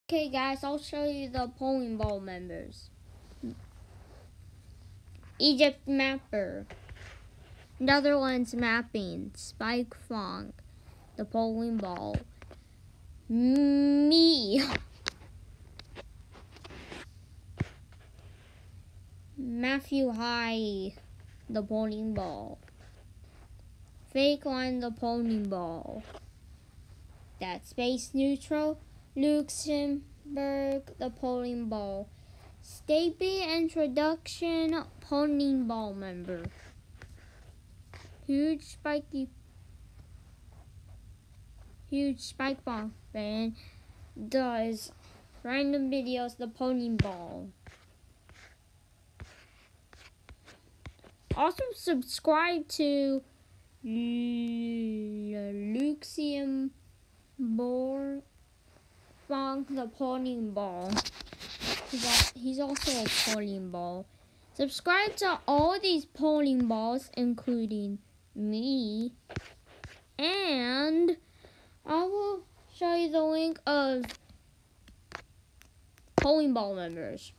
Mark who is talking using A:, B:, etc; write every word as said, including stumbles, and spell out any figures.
A: Okay guys, I'll show you the Polenball members. Egypt Mapper. Another one's mapping. Spikefong. The Polenball. Me. Matthew High. The Polenball. Fake Line. The Polenball. That Space Neutral. Luxembourg. The Polenball. Stapy Introduction. Polenball member. Huge spiky Huge spikefong fan does random videos the Polenball. Also subscribe to Luxembourg the Polenball. He's, he's also a Polenball. Subscribe to all these Polenballs, including me, and I will show you the link of Polenball members.